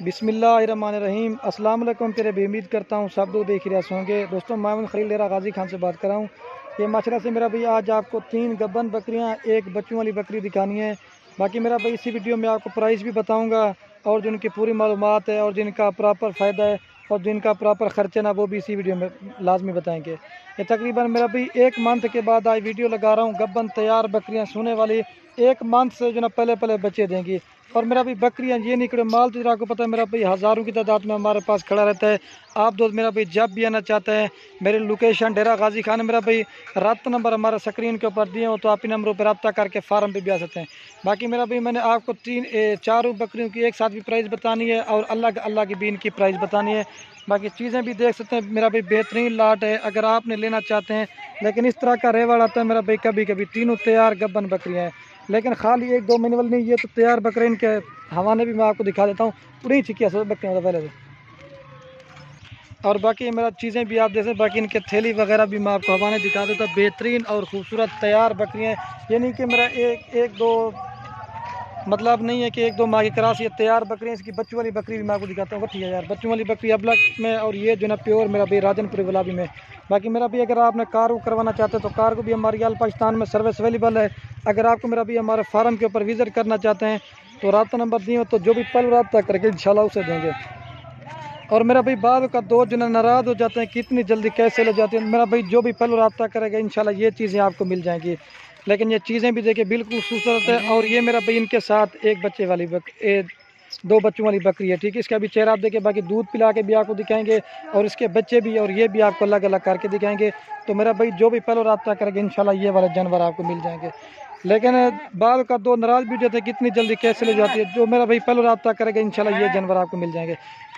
बिस्मिल्लाहिर्रहमानिर्रहीम। अस्सलाम वालेकुम। तेरे भी उम्मीद करता हूँ सब लोग देख रहे होंगे। दोस्तों मैं खलील लेरा गाजी खान से बात कर रहा हूँ। ये माशरा से मेरा भाई आज आपको 3 गब्बन बकरियाँ एक बच्चों वाली बकरी दिखानी है। बाकी मेरा भाई इसी वीडियो में आपको प्राइस भी बताऊँगा और जिनकी पूरी मालूमात है और जिनका प्रॉपर फ़ायदा है और जिनका प्रॉपर ख़र्चा ना वो भी इसी वीडियो में लाजमी बताएंगे। ये तकरीबन मेरा भाई 1 मंथ के बाद आज वीडियो लगा रहा हूँ। गब्बन तैयार बकरियाँ सोने वाली 1 मंथ से जो ना पहले बच्चे देंगी। और मेरा भी बकरियाँ ये निकले माल तो आपको पता है मेरा भाई हज़ारों की तादाद में हमारे पास खड़ा रहता है। आप दोस्त मेरा भाई जब भी आना चाहते हैं मेरी लोकेशन डेरा गाजी खान मेरा भाई रब्ता नंबर हमारा स्क्रीन के ऊपर दिए हो तो आप इन नंबरों पर रब्ता करके फार्म पे भी आ सकते हैं। बाकी मेरा भाई मैंने आपको 4 बकरियों की एक साथ भी प्राइस बतानी है और अल्लाह की भी इनकी प्राइस बतानी है। बाकी चीज़ें भी देख सकते हैं मेरा भाई बेहतरीन लाट है अगर आपने लेना चाहते हैं। लेकिन इस तरह का रेवड़ आता है मेरा भाई कभी कभी तीनों तैयार गब्बन बकरियाँ हैं लेकिन खाली 1-2 महीने वाली नहीं। ये तो तैयार बकरे इनके हवाने भी मैं आपको दिखा देता हूँ। पूरी चिकिया सब बकरियाँ पहले से। और बाकी मेरा चीज़ें भी आप जैसे बाकी इनके थैली वगैरह भी मैं आपको हवाने दिखा देता हूँ। बेहतरीन और खूबसूरत तैयार बकरियाँ। ये नहीं कि मेरा एक दो मतलब नहीं है कि 1-2 माह की क्रॉस। ये तैयार बकरियाँ। इसकी बच्चों वाली बकरी भी मैं आपको दिखाता हूँ। ठीक है यार बच्चों वाली बकरी अबलग में और ये जो ना प्योर मेरा भाई राजनपुरी गुलाबी में। बाकी मेरा भी अगर आपने कार करवाना चाहते हैं तो कार को भी हमारी आल पाकिस्तान में सर्विस अवेलेबल है। अगर आपको मेरा भी हमारे फार्म के ऊपर विज़िट करना चाहते हैं तो रब्ता नंबर दिए हो तो जो भी पल रब्ता करके इंशाल्लाह उसे देंगे। और मेरा भाई बाद का दो जो नाराज़ हो जाते हैं कितनी जल्दी कैसे ले जाते हैं मेरा भाई जो भी पल रब्ता करेगा इंशाल्लाह ये चीज़ें आपको मिल जाएंगी। लेकिन ये चीज़ें भी देखिए बिल्कुल खूबसूरत है। और ये मेरा भाई इनके साथ एक बच्चे वाली 2 बच्चों वाली बकरी है। ठीक है इसका भी चेहरा आप देखिए। बाकी दूध पिला के भी आपको दिखाएंगे और इसके बच्चे भी और ये भी आपको अलग अलग करके दिखाएंगे। तो मेरा भाई जो भी पहले रब्ता करेगा इंशाल्लाह ये वाले जानवर आपको मिल जाएंगे। लेकिन बाद का दो नाराज़ भी हो जाते हैं कितनी जल्दी कैसे ले जाती है। जो मेरा भाई पहले रब्ता करेगा इंशाल्लाह ये जानवर आपको मिल जाएंगे।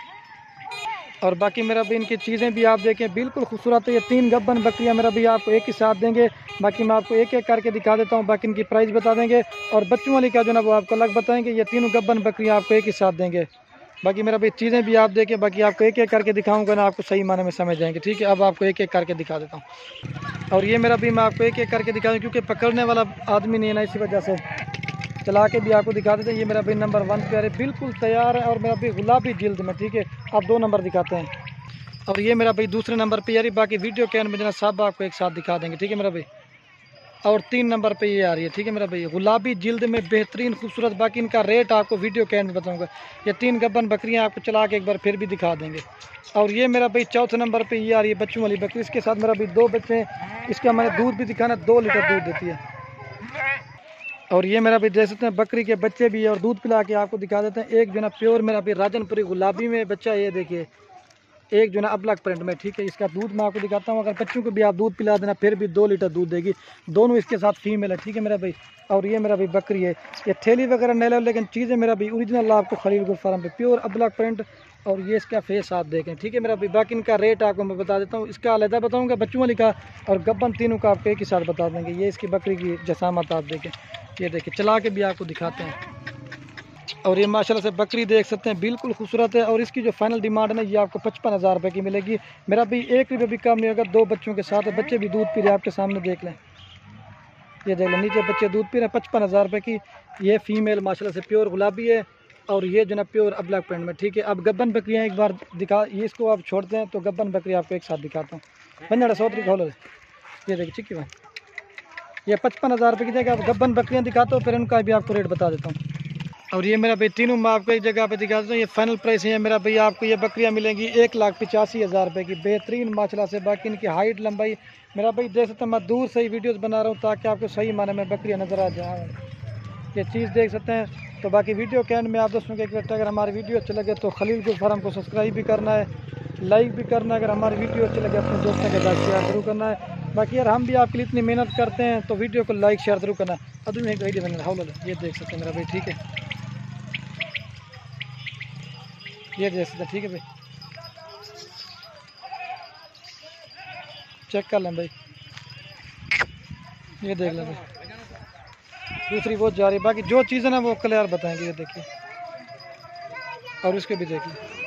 और बाकी मेरा भी इनकी चीज़ें भी आप देखें बिल्कुल खूबसूरत है। ये 3 गब्बन बकरियां मेरा भी आपको एक ही साथ देंगे। बाकी मैं आपको एक एक करके दिखा देता हूँ। बाकी इनकी प्राइस बता देंगे और बच्चों वाली का जो ना वो आपको अलग बताएंगे। ये तीनों गब्बन बकरियां आपको एक ही साथ देंगे। बाकी मेरा भी चीज़ें भी आप देखें। बाकी आपको एक एक करके दिखाऊंगा ना आपको सही माने में समझ जाएंगे। ठीक है अब आपको एक एक करके दिखा देता हूँ। और ये मेरा भी मैं आपको एक एक करके दिखा दूँ क्योंकि पकड़ने वाला आदमी नहीं है ना इसी वजह से चला के भी आपको दिखा देते हैं। ये मेरा भाई नंबर 1 पे है बिल्कुल तैयार है और मेरा भाई गुलाबी जिल्द में। ठीक है आप 2 नंबर दिखाते हैं। और ये मेरा भाई दूसरे नंबर पे यार बाकी वीडियो के एंड में जना सब आपको एक साथ दिखा देंगे। ठीक है मेरा भाई। और 3 नंबर पे ये आ रही है। ठीक है मेरा भाई गुलाबी जिल्द में बेहतरीन खूबसूरत। बाकी इनका रेट आपको वीडियो के एंड में बताऊंगा। ये 3 गब्बन बकरियां आपको चला के एक बार फिर भी दिखा देंगे। और ये मेरा भाई चौथे नंबर पे ये आ रही है बच्चों वाली बकरी। इसके साथ मेरा भाई 2 बच्चे हैं। इसका मैंने दूध भी दिखाना 2 लीटर दूध देती है। और ये मेरा भी देख सकते हैं बकरी के बच्चे भी है और दूध पिला के आपको दिखा देते हैं। एक जो ना प्योर मेरा भी राजनपुरी गुलाबी में बच्चा है ये देखिए। एक जो ना अबलग प्रिंट में। ठीक है इसका दूध मैं आपको दिखाता हूँ। अगर बच्चों को भी आप दूध पिला देना फिर भी 2 लीटर दूध देगी। दोनों इसके साथ फीमेल है। ठीक है मेरा भाई। और ये मेरा भाई बकरी है। ये थैली वगैरह नहीं लो लेकिन चीज़ें मेरा भाई ओरिजिनल आपको खलील गुल फार्म पे प्योर अबलग प्रिंट। और ये इसका फेस आप देखें। ठीक है मेरा भाई। बाकी इनका रेट आपको मैं बता देता हूँ। इसका अलहदा बताऊँगा बच्चों वाली का और गब्बन तीनों का आपको एक ही साथ बता देंगे। ये इसकी बकरी की जसामत आप देखें। ये देखिए चला के भी आपको दिखाते हैं। और ये माशाल्लाह से बकरी देख सकते हैं बिल्कुल खूबसूरत है। और इसकी जो फाइनल डिमांड है ना ये आपको 55,000 रुपये की मिलेगी। मेरा भी 1 रुपये भी कम नहीं होगा। 2 बच्चों के साथ है। बच्चे भी दूध पी रहे हैं आपके सामने देख लें। ये देख लें नीचे बच्चे दूध पी रहे हैं। 55,000 रुपये की ये फीमेल माशाल्लाह से प्योर गुलाबी है। और ये जो ना प्योर अबलग प्रिंट में। ठीक है अब गब्बन बकरियाँ एक बार दिखा ये इसको आप छोड़ते हैं तो गब्बन बकरी आपको एक साथ दिखाता हूँ। बंजड़ा 100 खोलो ये देखिए चिक्की भाई ये 55,000 रुपये की जगह आप गब्बन बकरियाँ दिखाता हूँ फिर उनका भी आपको रेट बता देता हूँ। और ये मेरा भाई तीनों मैं आपको एक जगह पे दिखा देता हूँ। ये फाइनल प्राइस है मेरा भाई आपको ये बकरियाँ मिलेंगी 1,85,000 रुपये की बेहतरीन माशाल्लाह से। बाकी इनकी हाइट लंबाई मेरा भाई देख सकते हैं। मैं दूर से ही वीडियोस बना रहा हूँ ताकि आपको सही माने में बकरियाँ नज़र आ जाए। ये चीज़ देख सकते हैं। तो बाकी वीडियो के एंड में आप दोस्तों के अगर हमारी वीडियो अच्छे लगे तो खलील गुल फार्म को सब्सक्राइब भी करना है लाइक भी करना है। अगर हमारी वीडियो अच्छी लगे अपने दोस्तों के साथ शेयर जरूर करना है। बाकी यार हम भी आपके लिए इतनी मेहनत करते हैं तो वीडियो को लाइक शेयर जरूर करना है। अब मैं एक वीडियो बना ये देख सकते हैं मेरा भाई। ठीक है ये देख सकते हैं। ठीक है भाई चेक कर लें भाई। ये देख लें भाई दूसरी वो जा रही है। बाकी जो चीज़ है ना वो क्लियर बताएंगे। ये देखिए और उसके भी देख लें।